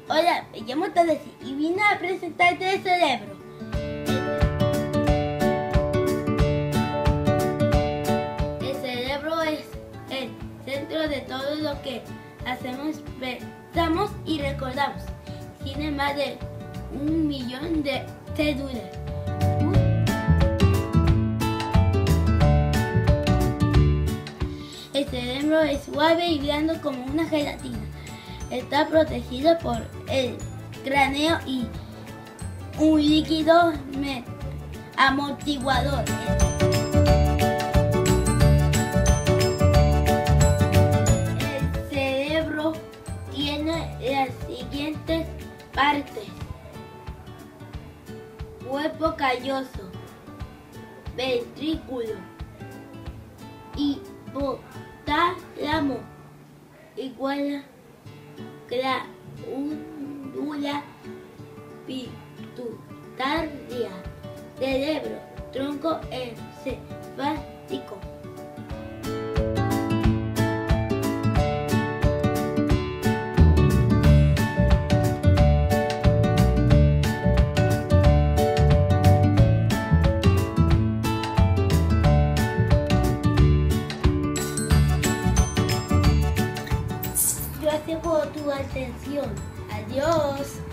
Hola, me llamo Tadesi y vine a presentarte el cerebro. El cerebro es el centro de todo lo que hacemos, pensamos y recordamos. Tiene más de 1 millón de células. El cerebro es suave y blando como una gelatina. Está protegido por el cráneo y un líquido amortiguador. El cerebro tiene las siguientes partes: cuerpo calloso, ventrículo, hipotálamo, igual glándula pituitaria, cerebro, tronco encefálico. Gracias por tu atención. Adiós.